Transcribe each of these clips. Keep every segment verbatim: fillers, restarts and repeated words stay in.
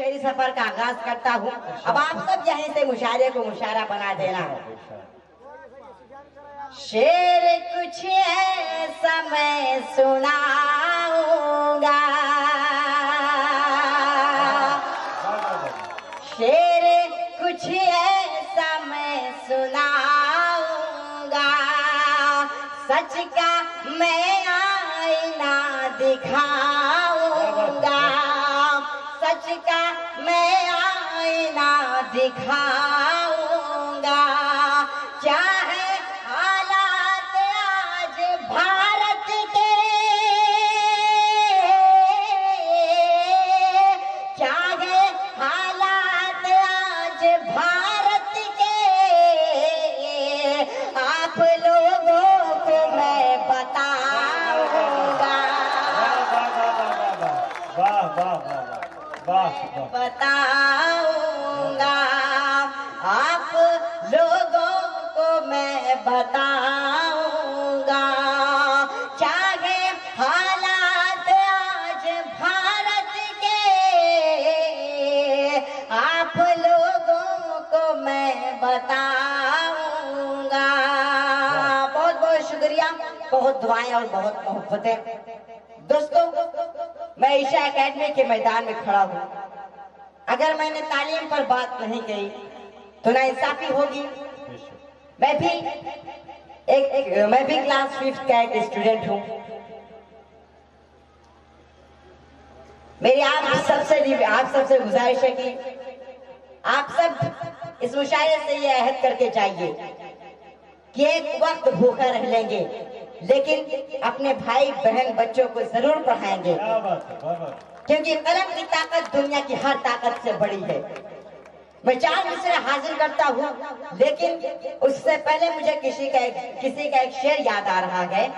शेरी सफर का आगाज करता हूँ। अब आप सब यहीं से मुशायरे को मुशायरा बना देना। शेर कुछ ऐसा मैं सुनाऊंगा, शेर कुछ ऐसा मैं सुनाऊंगा, सच का मैं आईना दिखाऊंगा, सच का मैं आईना दिखाऊंगा। चाहे हालात आज भारत के, चाहे हालात आज भारत के, आप लोगों को मैं बताऊंगा, बताऊंगा, आप लोगों को मैं बताऊंगा। चाहे हालात आज भारत के, आप लोगों को मैं बताऊंगा। बहुत बहुत शुक्रिया, बहुत दुआएं और बहुत मोहब्बतें। दोस्तों, मैं ईशा एकेडमी के मैदान में खड़ा हूँ। अगर मैंने तालीम पर बात नहीं की तो नाइंसाफी होगी। मैं भी एक, एक मैं भी क्लास फिफ्थ का एक स्टूडेंट हूँ। मेरी आप सबसे आप सबसे गुजारिश है कि आप सब इस मुशायरे से ये अहद करके जाइए कि एक वक्त भूखा रह लेंगे, लेकिन अपने भाई बहन बच्चों को जरूर पढ़ाएंगे, क्योंकि कलम की ताकत दुनिया की हर ताकत से बड़ी है। मैं चार मिसरे हाजिर करता हूँ, लेकिन उससे पहले मुझे किसी का एक किसी का एक शेर याद आ रहा है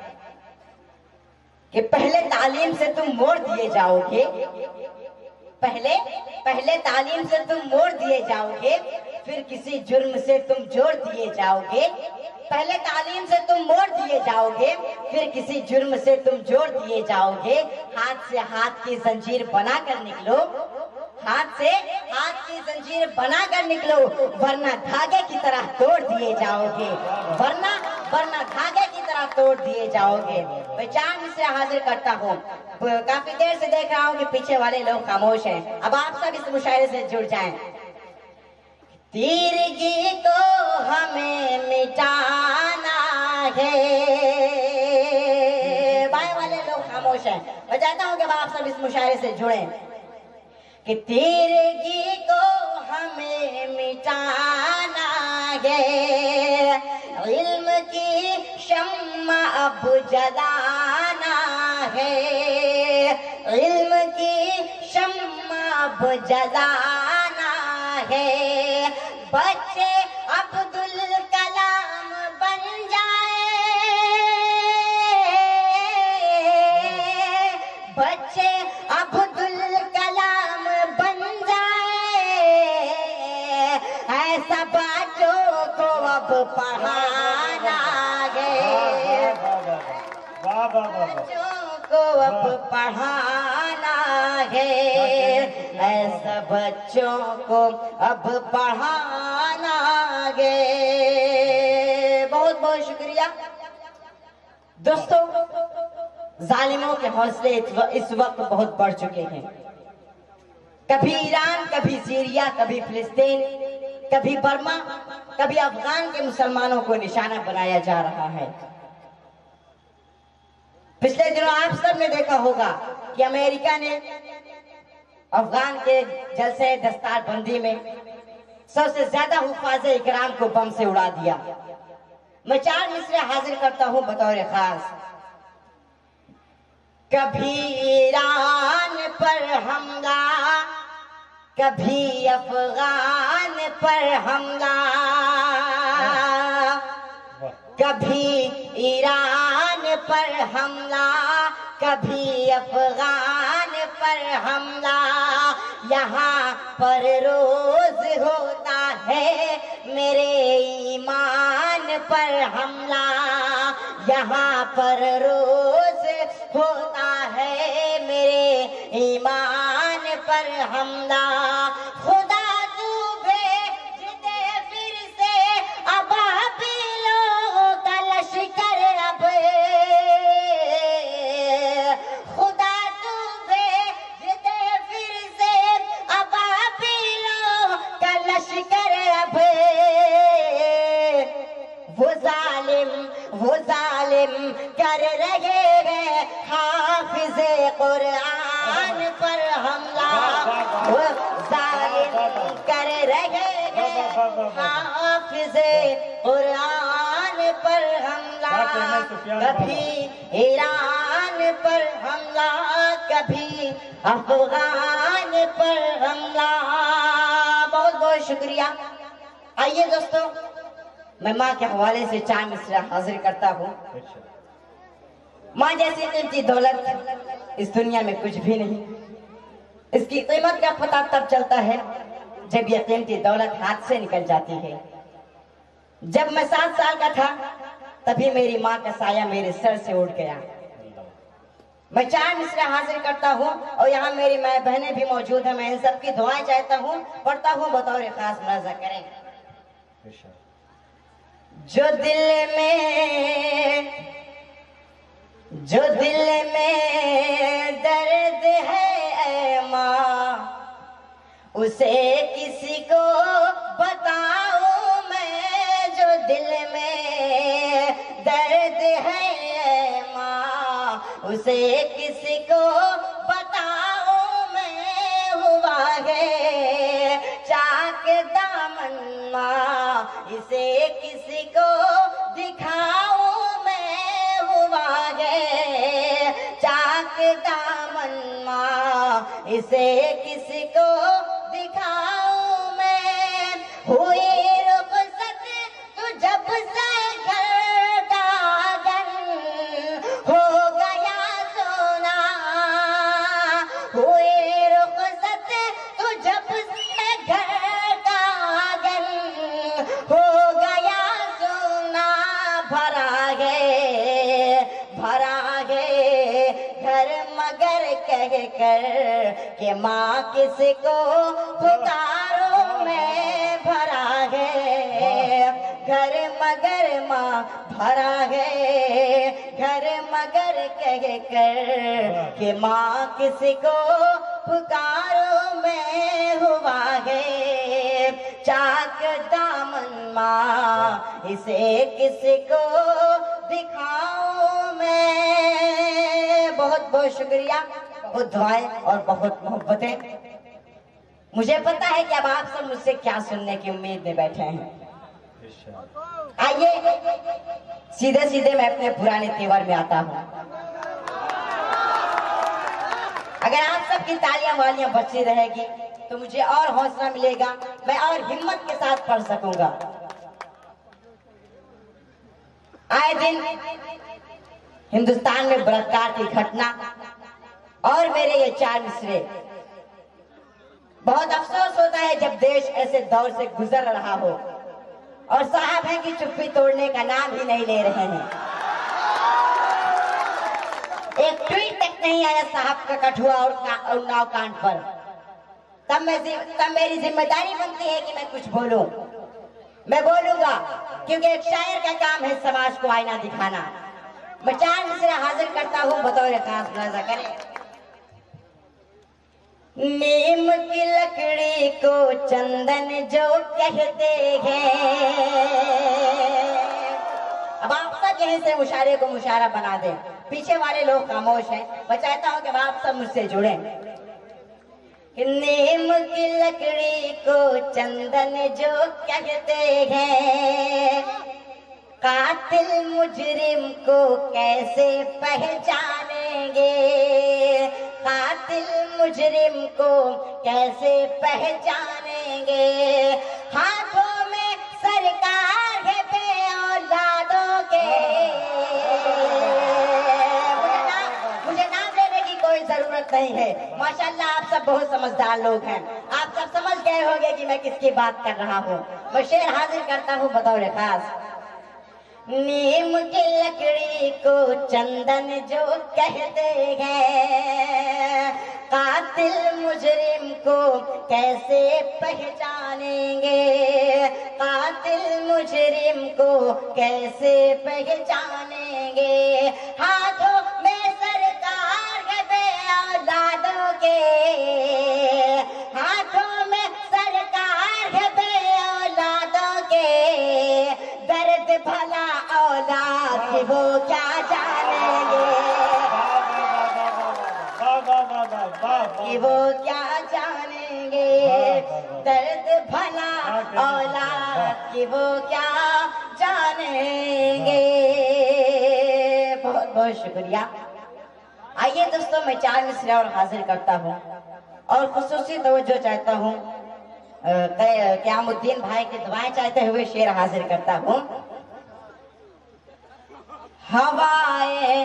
कि पहले तालीम से तुम मोड़ दिए जाओगे, पहले पहले तालीम से तुम मोड़ दिए जाओगे, फिर किसी जुर्म से तुम जोड़ दिए जाओगे। पहले तालीम से तुम मोड़ दिए जाओगे, फिर किसी जुर्म से तुम जोड़ दिए जाओगे। हाथ से हाथ की जंजीर बनाकर निकलो, हाथ से हाथ की जंजीर बनाकर निकलो, वरना धागे की तरह तोड़ दिए जाओगे, वरना वरना धागे की तरह तोड़ दिए जाओगे। मैं चार मिसरे हाजिर करता हूँ। काफी देर से देख रहा हूँ कि पीछे वाले लोग खामोश हैं। अब आप सब इस मुशायरे से जुड़ जाएं। तीरगी को हमें मिटाना है, बाएं वाले लोग खामोश हैं। मैं चाहता हूँ कि अब आप सब इस मुशायरे से जुड़ें कि तीरगी को हमें मिटाना है, इल्म की शम्मा अब जलाना है, इल्म की शम्मा अब जलाना है। बच्चे अब्दुल कलाम बन जाए, बच्चे अब्दुल कलाम बन जाए, ऐसा बच्चों को अब पढ़ाना है, बच्चों को अब पढ़ाना है, ऐसा बच्चों को अब पढ़ाना है। बहुत बहुत शुक्रिया। दोस्तों, जालिमों के हौसले इस वक्त बहुत बढ़ चुके हैं। कभी ईरान, कभी सीरिया, कभी फिलिस्तीन, कभी बर्मा, कभी अफगान के मुसलमानों को निशाना बनाया जा रहा है। पिछले दिनों आप सब ने देखा होगा कि अमेरिका ने अफगान के जलसे दस्तार बंदी में सबसे ज्यादा हुफाज़े इकराम को बम से उड़ा दिया। मैं चार मिसरे हाजिर करता हूं बतौर खास। कभी ईरान पर हमला, कभी अफगान पर हमला, कभी ईरान पर हमला, कभी अफगान पर हमला। यहाँ पर रोज होता है मेरे ईमान पर हमला, यहाँ पर रोज होता है मेरे ईमान पर पर हमला। खुदा तू भेज दे फिर से अबाबिलों का लश्कर अब। खुदा तू भेज दे फिर से अबाबिलों का लश्कर अब। वो जालिम वो जालिम कर रहे हैं हाफिज़े कुरान पर हमला। वो जालिम कर रहे हैं हाफिज़े कुरान पर हमला। कभी ईरान पर हमला, कभी अफगान पर हमला। बहुत बहुत शुक्रिया। आइए दोस्तों, मैं माँ के हवाले से चार मिसरा हाजिर करता हूँ। माँ जैसी कीमती दौलत इस दुनिया में कुछ भी नहीं। इसकी कीमत का पता तब चलता है जब यह कीमती दौलत हाथ से निकल जाती है। जब मैं सात साल का था तभी मेरी माँ का साया मेरे सर से उड़ गया। मैं चार मिसरा हाजिर करता हूँ और यहाँ मेरी माँ बहनें भी मौजूद है। मैं इन सबकी दुआएं चाहता हूँ, पढ़ता हूँ, बतौर खास मुलाजा करें। जो दिल में जो दिल में दर्द है ऐ माँ, उसे किसी को बताऊं मैं। जो दिल में दर्द है ऐ माँ, उसे किसी को बताऊं मैं। हुआ है चाक दामन माँ, इसे किसी को दिखाऊं मैं। हुआ है चाक दामन माँ, इसे किसी को दिखाऊं मैं। हुई रुखसत तो जब से घर का आंगन हो गया सोना। हुई रुखसत तो जब से घर का आंगन हो गया सोना। भरा गए भरा गए घर मगर कह कर के माँ किसको पुकारो मैं। भरा गए घर मगर माँ, भरा है घर मगर कह कर के माँ किसको पुकारो मैं। हुआ है चाक दामन माँ, इसे किसको दिखाऊं मैं। बहुत बहुत शुक्रिया, बहुत दुआएं और बहुत मोहब्बतें। मुझे पता है कि अब आप सब मुझसे क्या सुनने की उम्मीद में बैठे हैं। आइए सीधे सीधे मैं अपने पुराने तेवर में आता हूँ। अगर आप सबकी तालियां वालियां बची रहेगी तो मुझे और हौसला मिलेगा, मैं और हिम्मत के साथ पढ़ सकूंगा। आए दिन हिंदुस्तान में बलात्कार की घटना और मेरे ये चार मिसरे, बहुत अफसोस होता है जब देश ऐसे दौर से गुजर रहा हो और साहब है कि चुप्पी तोड़ने का नाम ही नहीं ले रहे हैं। एक ट्वीट तक नहीं आया साहब का कठुआ और, का, और नाव कांड पर। तब मैं तब मेरी जिम्मेदारी बनती है कि मैं कुछ बोलूं। मैं बोलूंगा क्योंकि एक शायर का काम है समाज को आईना दिखाना। मैं चार मिसरे हाजिर करता हूं, बतौर खास मुलाजा करें। नीम की लकड़ी को चंदन जो कहते हैं। अब आप सब यहीं से मुशारे को मुशारा बना दें, पीछे वाले लोग खामोश हैं। मैं चाहता हूं कि आप सब मुझसे जुड़े। नीम की लकड़ी को चंदन जो कहते हैं, कातिल मुजरिम को कैसे पहचानेंगे। कातिल मुजरिम को कैसे पहचानेंगे। हाथों में सरकार है बे औलादों के। मुझे नाम मुझे नाम लेने की कोई जरूरत नहीं है। माशाल्लाह आप सब बहुत समझदार लोग हैं। आप सब समझ गए होंगे कि मैं किसकी बात कर रहा हूँ। मैं शेर हाजिर करता हूँ बतौर खास। नीम की लकड़ी को चंदन जो कहते हैं, कातिल मुजरिम को कैसे पहचानेंगे, कातिल मुजरिम को कैसे पहचानेंगे। हाथों में सरकार है बे औलादों के, हाथों में सरकार है बे औलादों के, दर्द भला औलाद की वो क्या जानेंगे, कि वो क्या जानेंगे, दर्द भला औलाद की वो क्या जानेंगे। बहुत बहुत शुक्रिया। आइए दोस्तों, मैं चार मिसरे और हाजिर करता हूँ और खुसूसी तवज्जो चाहता हूँ, क़यामुद्दीन भाई की दुआएं चाहते हुए शेर हाजिर करता हूँ। हवाए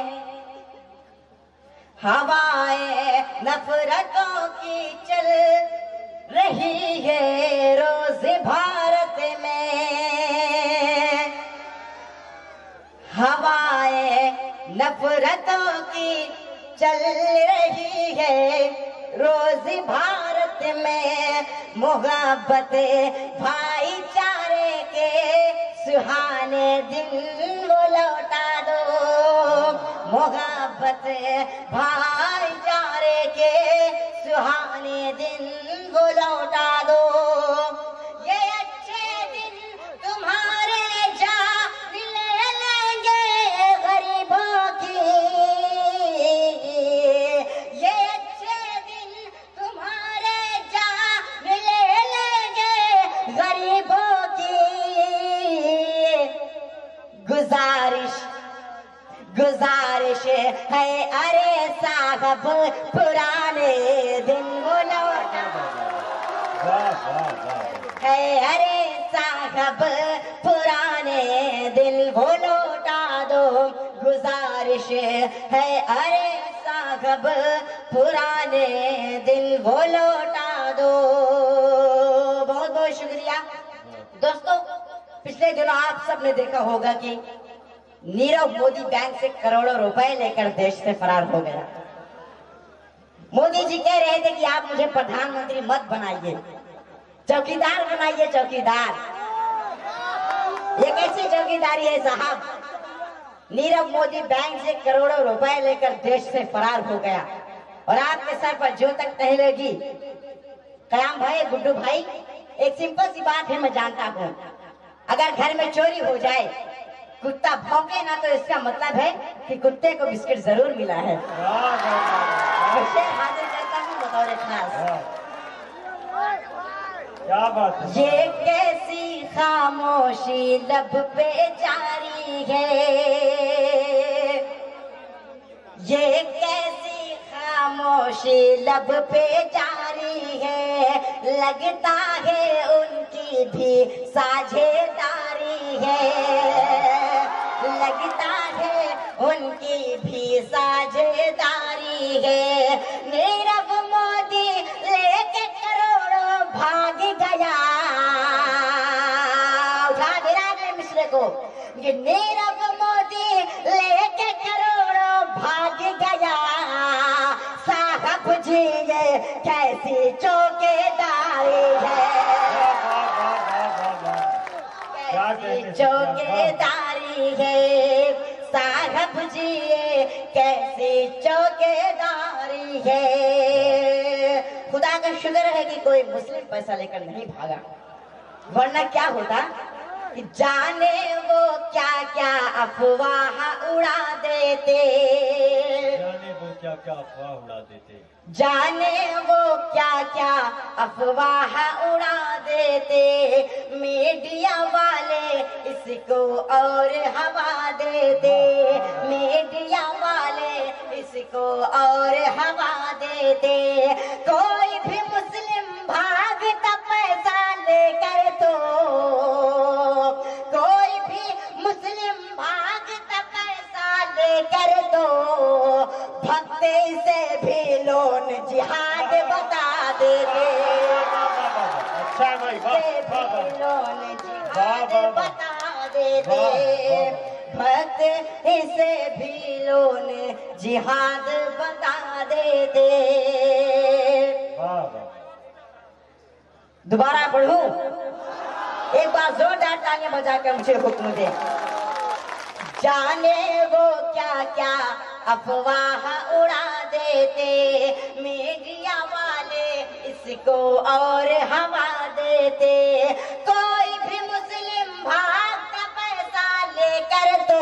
हवाए नफरतों की चल रही है रोज भारत में, हवाए नफरतों की चल रही है रोज भारत में। मोहब्बत भाईचारे के सुहाने दिन वो लौटा दो, मोहब्बत भाईचारे के सुहाने दिन वो लौटा दो। ये अच्छे दिन तुम्हारे जान ले लेंगे गरीबों की, ये अच्छे दिन तुम्हारे जान ले लेंगे गरीबों की। गुजारिश गुजारिश है अरे साहब पुराने दिन वो लौटा है, अरे साहब पुराने दिन वो लौटा दो। गुजारिश है अरे साहब पुराने दिन वो लौटा दो। बहुत बहुत शुक्रिया दोस्तों। पिछले दिनों आप सबने देखा होगा कि नीरव मोदी बैंक से करोड़ों रुपए लेकर देश से फरार हो गया। मोदी जी कह रहे थे कि आप मुझे प्रधानमंत्री मत बनाइए, चौकीदार बनाइए, चौकीदार। ये कैसी चौकीदारी है साहब? नीरव मोदी बैंक से करोड़ों रुपए लेकर देश से फरार हो गया और आपके सर पर जो तक नहीं लगी। कयाम भाई, गुड्डू भाई, एक सिंपल सी बात है, मैं जानता हूँ, अगर घर में चोरी हो जाए, कुत्ता भौंके ना, तो इसका मतलब है कि कुत्ते को बिस्किट जरूर मिला है। शेर हाजिर करता हूँ बतौर खास। क्या बात है? ये कैसी खामोशी लब पे जारी है, ये कैसी खामोशी लब पे जारी है। लगता है उनकी भी साझेदारी है, लगता है उनकी भी साझेदारी है। नीरव मोदी लेके करोड़ों भाग गया, उठा गिरा गए मिश्रे को। ये नीरव मोदी लेके करोड़ों भाग गया। साहब जी ये कैसी चौकीदारी है, कैसी चौकीदारी है। साहब जी ये कैसी चौकीदारी है। खुदा का शुक्र है कि कोई मुस्लिम पैसा लेकर नहीं भागा, वरना क्या होता कि जाने वो क्या क्या अफवाह उड़ा देते, जाने वो क्या क्या अफवाह उड़ा देते, जाने वो क्या क्या अफवाह उड़ा देते। मीडिया वाले इसको और हवा देते, मीडिया वाले इसको और हवा देते। कोई भी मुस्लिम भागता पैसा लेकर, तो कोई भी मुस्लिम भागता पैसा लेकर, तो भक्ति से भी लोन जिहाद बता देते, अच्छा भाई, लोन जिहाद बता देते। भक्त इसे भी लोन जिहाद बता देते। दोबारा पढ़ूं? एक बार जोरदार तालियां बजा कर मुझे हुक्म दे। जाने वो क्या क्या अफवाह उड़ा देते, मीडिया वाले इसको और हवा देते। कोई भी मुस्लिम भाग का पैसा लेकर तो,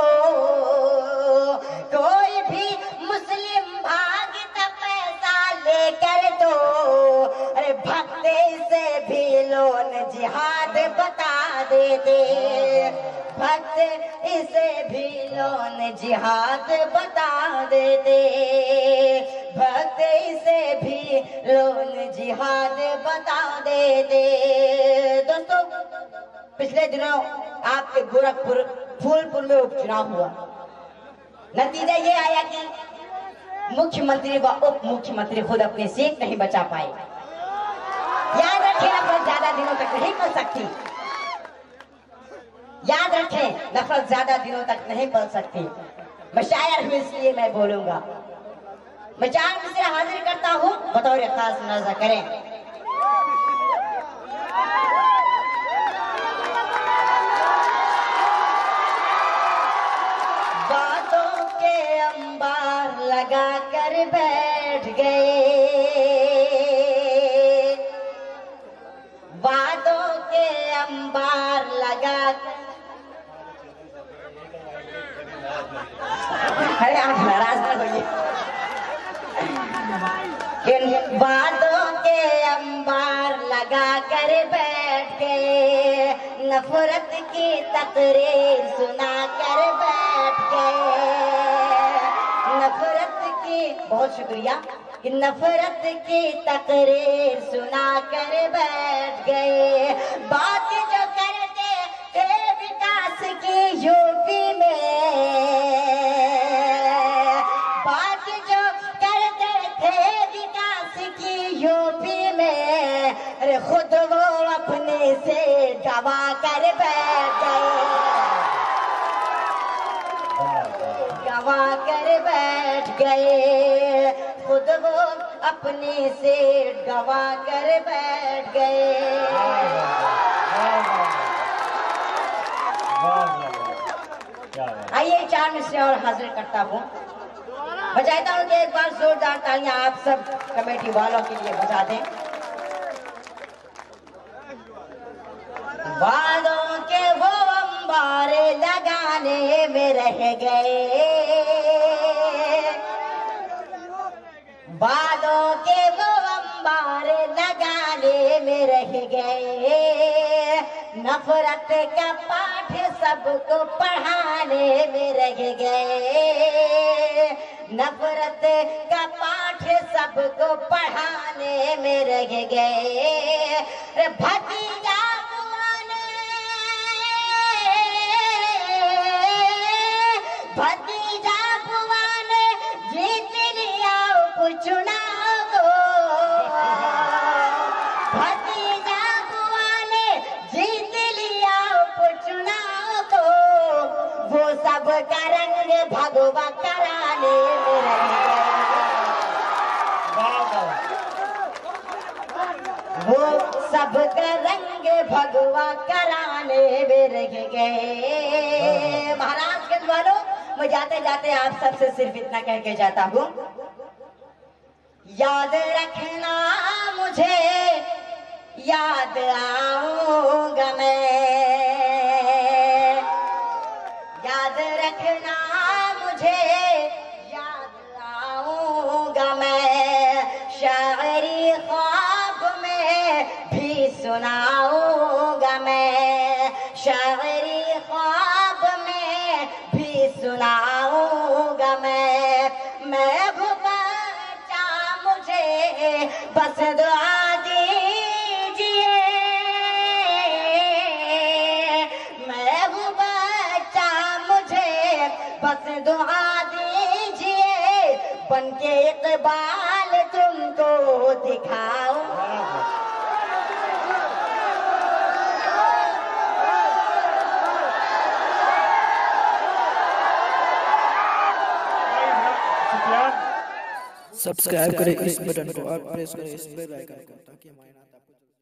कोई भी मुस्लिम भाग का पैसा लेकर तो, अरे भक्ते से भी लोन जिहाद बता देते। भक्त इसे भी लोन जिहाद बता देते। भक्त इसे भी लोन जिहाद बता देते। दोस्तों, पिछले दिनों आपके गोरखपुर फूलपुर में उपचुनाव हुआ। नतीजा ये आया कि मुख्यमंत्री व उप मुख्यमंत्री खुद अपनी सीट नहीं बचा पाए। याद रखें, नफरत ज्यादा दिनों तक नहीं पल सकती। याद रखें, नफरत ज्यादा दिनों तक नहीं पल सकती। मैं शायर हूं इसलिए मैं बोलूंगा। मैं चार मिसरे हाजिर करता हूं, बतौर खास नजर करें। बातों के अंबार लगा कर बैठ गए, वादों के अंबार लगा। अरे आप नाराज ना होइए। इन वादों के अंबार लगा कर बैठ गए, नफरत की तकरीर सुना कर बैठ गए। नफरत की, बहुत शुक्रिया, कि नफरत की तकरीर सुना कर बैठ गए। बात जो करते थे विकास की यूपी में, बात जो करते थे विकास की यूपी में, अरे खुद वो अपने से दबा कर बैठ गए। गवा कर बैठ गए, खुद वो अपनी सीट गवा कर बैठ गए। आइए चार मिसरे और हाजिर करता हूँ। मैं चाहता हूँ कि एक बार जोरदार तालियां आप सब कमेटी वालों के लिए बजा दें। वादों के वो अंबारे लगाने में रह गए, वादों के वो अंबारे लगाने में रह गए। नफरत का पाठ सबको पढ़ाने में रह गए। नफरत का पाठ सबको पढ़ाने में रह गए। भतीजा भतीजा बुआ ने जीत लिया उपचुनाव को, भतीजा बुआ ने जीत लिया उपचुनाव को। वो सब का रंग भगवा कराने में रह गए। वो सब का रंग भगवा कराने में रह गए। महाराजगंज वालों, मैं जाते जाते आप सबसे सिर्फ इतना कह के जाता हूँ, याद रखना मुझे याद आऊंगा मैं। याद रखना मुझे याद आऊंगा मैं। शायरी ख्वाब में भी सुनाऊंगा मैं। शायरी ख्वाब में भी सुनाऊंगा मैं। महबूबा मुझे बस दुआ दीजिए। महबूबा मुझे बस दुआ दीजिए। बनके इकबाल तुमको दिखाऊं। सब्सक्राइब करें इस बटन को और प्रेस करें इस बेल आइकन को ताकि हमारे